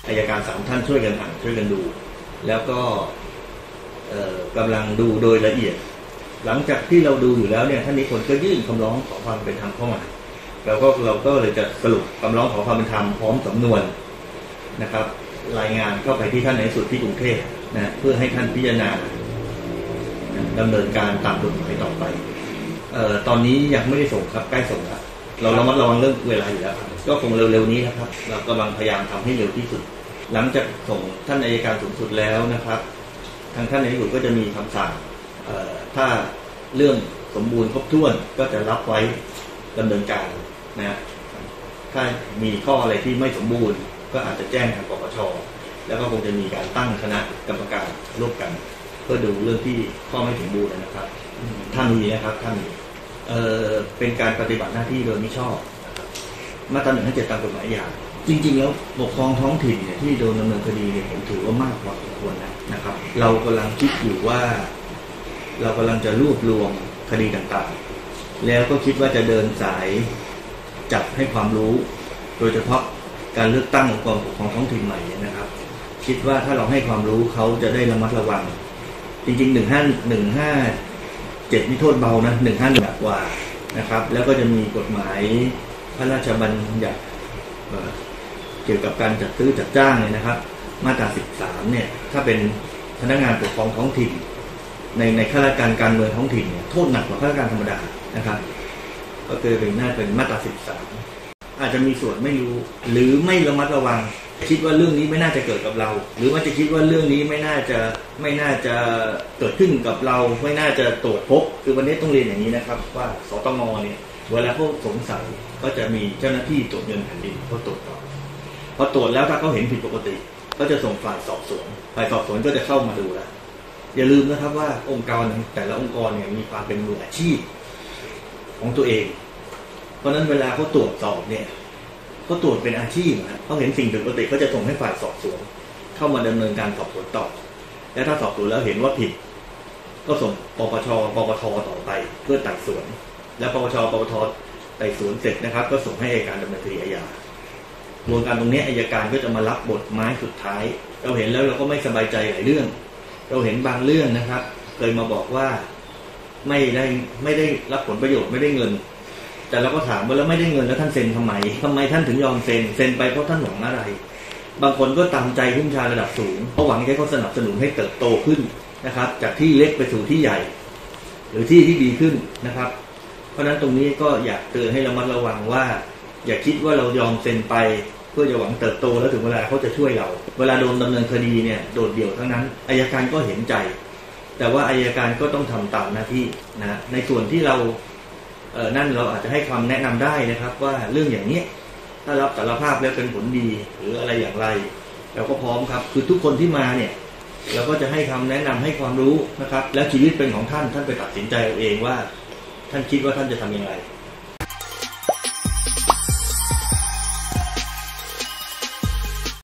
อัยการ3ท่านช่วยกันอ่านช่วยกันดูแล้วก็กำลังดูโดยละเอียดหลังจากที่เราดูอยู่แล้วเนี่ยท่านนิพนธ์ก็ยื่นคำร้องขอความเป็นธรรมเข้ามาเราก็เลยจะสรุปคำร้องขอความเป็นธรรมพร้อมสำนวนนะครับรายงานเข้าไปที่ท่านในสุดที่กรุงเทพนะเพื่อให้ท่านพิจารณาดำเนินการตามกฎหมายต่อไปตอนนี้ยังไม่ได้ส่งครับใกล้ส่งแล้วเราระมัดระวังเรื่องเวลาอยู่แล้วครับก็คงเร็วๆนี้นะครับเรากำลังพยายามทำให้เร็วที่สุดหลังจากส่งท่านอัยการสูงสุดแล้วนะครับทางท่านในสุดก็จะมีคำสั่งถ้าเรื่องสมบูรณ์ครบถ้วนก็จะรับไว้ดำเนินการนะถ้ามีข้ออะไรที่ไม่สมบูรณ์ก็อาจจะแจ้งทางปปช.แล้วก็คงจะมีการตั้งคณะกรรมการร่วมกันเพื่อดูเรื่องที่ข้อไม่สมบูรณ์นะครับถ้ามีนะครับถ้ามีเป็นการปฏิบัติหน้าที่โดยมิชอบมาตรา157ตามกฎหมายอาญาจริงๆแล้วปกครองท้องถิ่นเนี่ยที่โดนดำเนินคดีเนี่ยผมถือว่ามากกว่าสมควรนะครับเรากำลังคิดอยู่ว่าเรากำลังจะรวบรวมคดีต่างๆแล้วก็คิดว่าจะเดินสายจัดให้ความรู้โดยเฉพาะการเลือกตั้งองค์กรปกครองท้องถิ่นใหม่นะครับคิดว่าถ้าเราให้ความรู้เขาจะได้ระมัดระวังจริงๆ157นี่โทษเบานะ151หนักกว่านะครับแล้วก็จะมีกฎหมายพระราชบัญญัติเกี่ยวกับการจัดซื้อจัดจ้างเนี่ยนะครับมาตรา13เนี่ยถ้าเป็นพนักงานปกครองท้องถิ่นในข้าราชการการเมืองท้องถิ่นเนี่ยโทษหนักกว่าข้าราชการธรรมดานะครับก็คือเป็นมาตรา13อาจจะมีส่วนไม่รู้หรือไม่ระมัดระวังคิดว่าเรื่องนี้ไม่น่าจะเกิดกับเราหรือว่าจะคิดว่าเรื่องนี้ไม่น่าจะเกิดขึ้นกับเราไม่น่าจะตรวจพบคือวันนี้ต้องเรียนอย่างนี้นะครับว่าสตง.เนี่ยเวลาเขาสงสัยก็จะมีเจ้าหน้าที่ตรวจเงินแผ่นดินเขาตรวจต่อพอตรวจแล้วถ้าเขาเห็นผิดปกติก็จะส่งฝ่ายสอบสวนก็จะเข้ามาดูแลอย่าลืมนะครับว่าองค์กรแต่ละองค์กรเนี่ยมีความเป็นมืออาชีพของตัวเองเพราะนั้นเวลาเขาตรวจสอบเนี่ยเขาตรวจเป็นอาชีพนะเขาเห็นสิ่งผิดปกติเขาจะส่งให้ฝ่ายสอบสวนเข้ามาดำเนินการสอบสวนต่อและถ้าสอบสวนแล้วเห็นว่าผิดก็ส่งปปช.ต่อไปเพื่อไต่สวนแล้วปปช.ไต่สวนเสร็จนะครับก็ส่งให้อัยการดำเนินคดีอาญากระบวนการตรงนี้อัยการก็จะมารับบทไม้สุดท้ายเราเห็นแล้วเราก็ไม่สบายใจหลายเรื่องเราเห็นบางเรื่องนะครับเคยมาบอกว่าไม่ได้รับผลประโยชน์ไม่ได้เงินแต่เราก็ถามว่าแล้วไม่ได้เงินแล้วท่านเซ็นทำไมท่านถึงยอมเซ็นไปเพราะท่านหวังอะไรบางคนก็ตามใจผู้บัญชาการระดับสูงเพราะหวังให้เขาสนับสนุนให้เติบโตขึ้นนะครับจากที่เล็กไปสู่ที่ใหญ่หรือที่ดีขึ้นนะครับเพราะฉะนั้นตรงนี้ก็อยากเตือนให้ระมัดระวังว่าอย่าคิดว่าเรายอมเซ็นไปเพื่อจะหวังเติบโตแล้วถึงเวลาเขาจะช่วยเราเวลาโดนดำเนินคดีเนี่ยโดดเดี่ยวทั้งนั้นอัยการก็เห็นใจแต่ว่าอัยการก็ต้องทำตามหน้าที่นะในส่วนที่เรานั่นเราอาจจะให้ความแนะนำได้นะครับว่าเรื่องอย่างนี้ถ้ารับสารภาพแล้วเป็นผลดีหรืออะไรอย่างไรเราก็พร้อมครับคือทุกคนที่มาเนี่ยเราก็จะให้คำแนะนำให้ความรู้นะครับแล้วชีวิตเป็นของท่านไปตัดสินใจเอาเองว่าท่านคิดว่าท่านจะทำอย่างไร